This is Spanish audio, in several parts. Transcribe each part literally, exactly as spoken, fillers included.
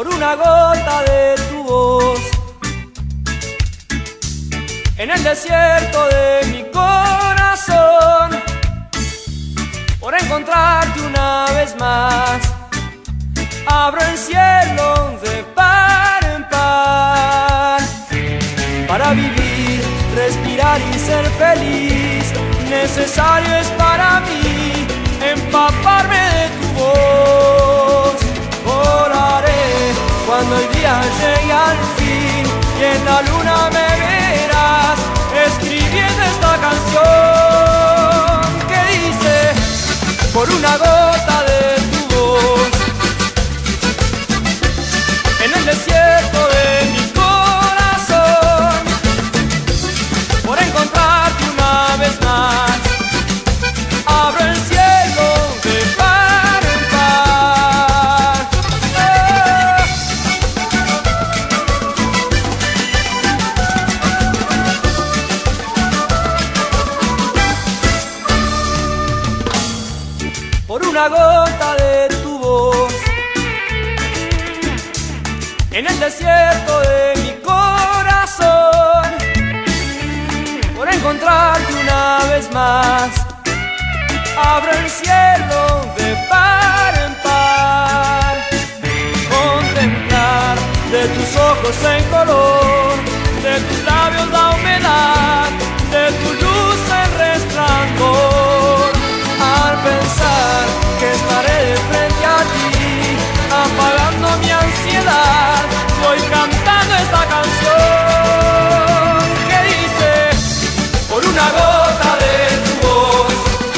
por una gota de tu voz. En el desierto de mi corazón, por encontrarte una vez más, abro el cielo de par en par. Para vivir, respirar y ser feliz, necesario es para mí empaparme de tu voz. Volaré cuando el día llegue al fin y en la luna me verás escribiendo esta canción que dice: por una gota de tu voz, en el desierto de mi corazón, por encontrarte una vez más, abro el cielo de par en par. ¡Eh! Por una gota de tu voz, en el desierto de mi corazón, por encontrarte una vez más, abro el cielo de par en par. Contemplar de tus ojos en color, de tus labios la humedad, de tu luz el resplandor. Al pensar que estaré de frente a ti, apagando mi ansiedad, voy cantando esta canción que dice: por una gota de tu voz,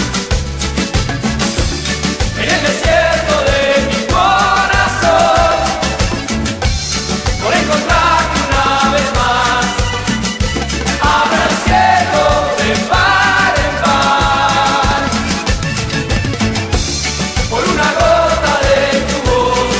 en el desierto de mi corazón, por encontrarte una vez más, abro el cielo de par en par. Por una gota de tu voz,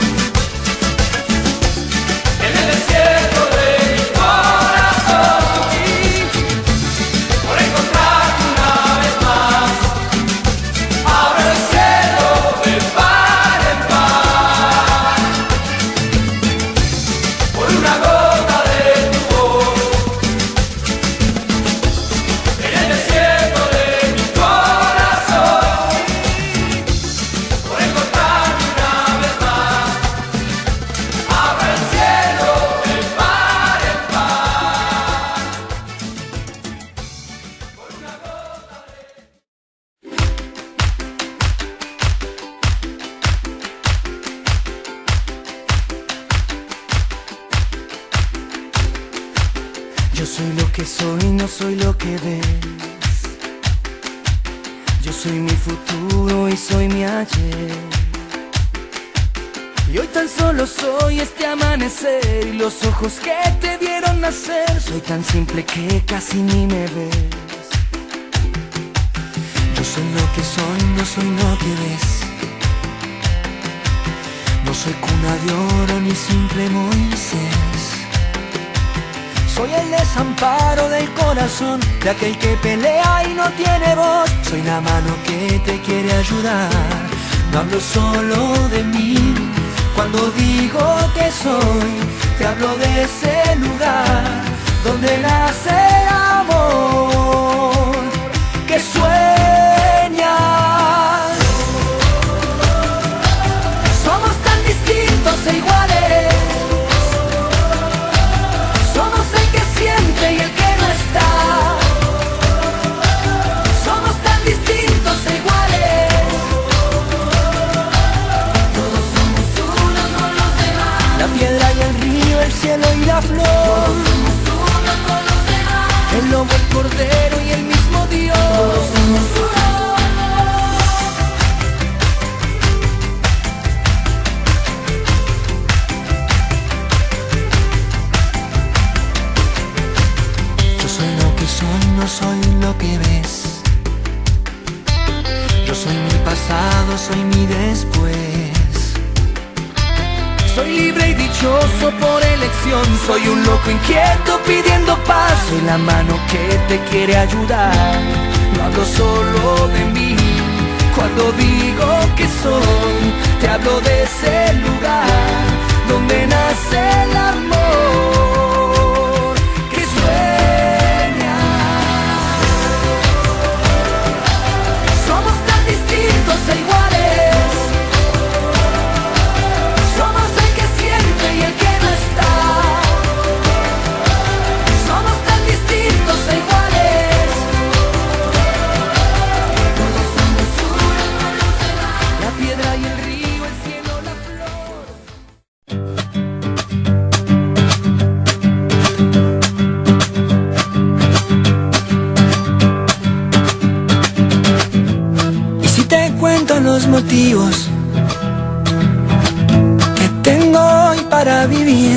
en el desierto de mi corazón, por encontrarte una vez más, abro el cielo de par en par. Por una gota de tu voz, en el desierto de mi corazón, por encontrarte una vez más, abro el cielo de par en par. Por una gota de... Yo soy lo que soy, no soy lo que ves. Yo soy mi futuro y soy mi ayer. Y hoy tan solo soy este amanecer y los ojos que te vieron nacer. Soy tan simple que casi ni me ves. Yo soy lo que soy, no soy lo que ves. No soy cuna de oro ni simple Moisés. Soy el desamparo del corazón de aquel que pelea y no tiene voz. Soy la mano que te quiere ayudar. No hablo solo de mí. Cuando digo que soy, te hablo de ese lugar donde nace el amor que sueñas. Somos tan distintos e iguales. Somos el que siente y el que no está. Somos tan distintos e iguales. Todos somos uno con los demás. La piedra y el río, el cielo y la flor. Todos somos uno con los demás. El lobo, el cordero y el mismo Dios. Todos somos uno. Yo soy lo que soy, no soy lo que ves. Yo soy mi pasado, soy mi después. Soy libre y dichoso por elección. Soy un loco inquieto pidiendo paz. Soy la mano que te quiere ayudar. No hablo solo de mí. Cuando digo que soy, te hablo de ese lugar donde los motivos que tengo hoy para vivir.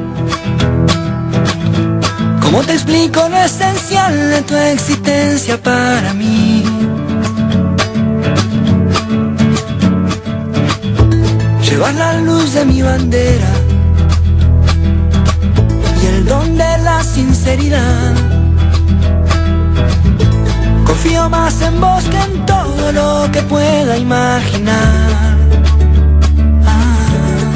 ¿Cómo te explico lo esencial de tu existencia para mí? Llevas la luz de mi bandera y el don de la sinceridad. Confío más en vos que en todo lo que pueda imaginar. Ah.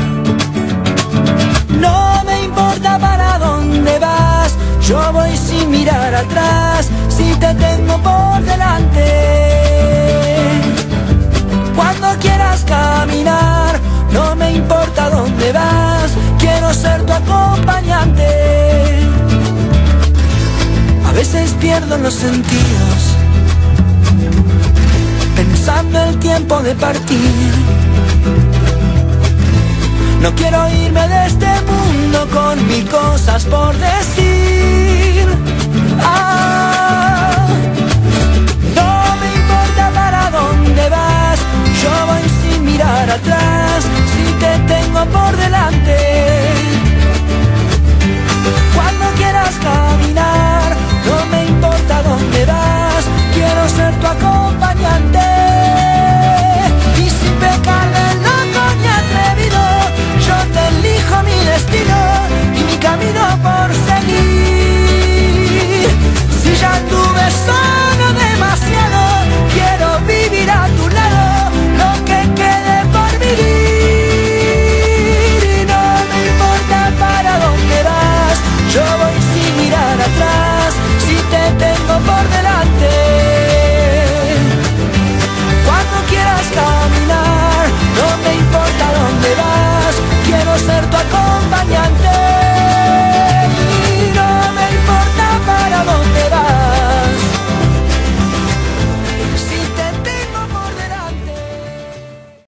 No me importa para dónde vas, yo voy sin mirar atrás, si te tengo por delante. Cuando quieras caminar, no me importa dónde vas, quiero ser tu acompañante. A veces pierdo los sentidos, pensando el tiempo de partir. No quiero irme de este mundo con mil cosas por decir. Ah,